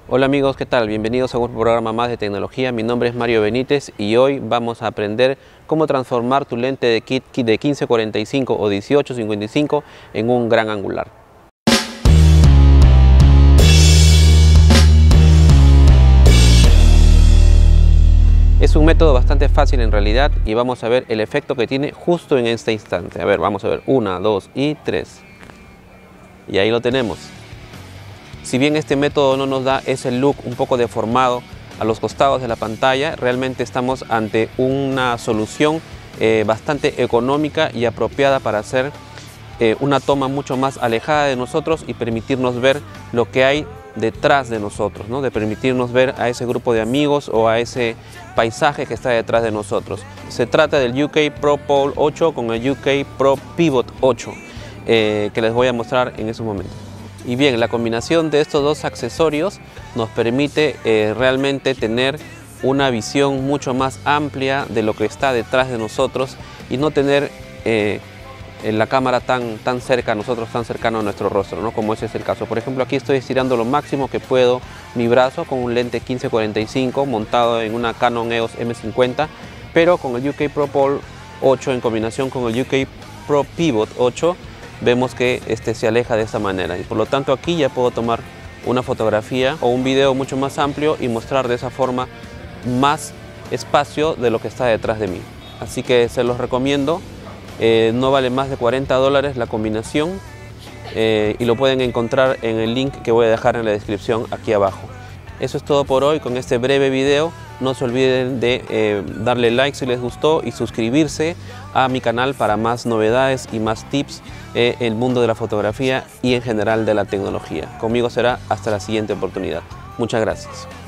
Hola amigos, ¿qué tal? Bienvenidos a un programa más de tecnología. Mi nombre es Mario Benítez y hoy vamos a aprender cómo transformar tu lente de kit de 15-45 o 18-55 en un gran angular. Es un método bastante fácil en realidad y vamos a ver el efecto que tiene justo en este instante. A ver, vamos a ver, 1, 2 y 3. Y ahí lo tenemos. Si bien este método no nos da ese look un poco deformado a los costados de la pantalla, realmente estamos ante una solución bastante económica y apropiada para hacer una toma mucho más alejada de nosotros y permitirnos ver lo que hay detrás de nosotros, ¿no? De permitirnos ver a ese grupo de amigos o a ese paisaje que está detrás de nosotros. Se trata del UK Pro Pole 8 con el UK Pro Pivot 8 que les voy a mostrar en esos momentos. Y bien, la combinación de estos dos accesorios nos permite realmente tener una visión mucho más amplia de lo que está detrás de nosotros y no tener la cámara tan cerca a nosotros, tan cercano a nuestro rostro, ¿no? Como ese es el caso. Por ejemplo, aquí estoy estirando lo máximo que puedo mi brazo con un lente 15-45 montado en una Canon EOS M50, pero con el UK Pro Pole 8 en combinación con el UK Pro Pivot 8 vemos que se aleja de esta manera y por lo tanto aquí ya puedo tomar una fotografía o un video mucho más amplio y mostrar de esa forma más espacio de lo que está detrás de mí. Así que se los recomiendo, no vale más de $40 la combinación y lo pueden encontrar en el link que voy a dejar en la descripción aquí abajo. Eso es todo por hoy con este breve video. No se olviden de darle like si les gustó y suscribirse a mi canal para más novedades y más tips en el mundo de la fotografía y en general de la tecnología. Conmigo será hasta la siguiente oportunidad. Muchas gracias.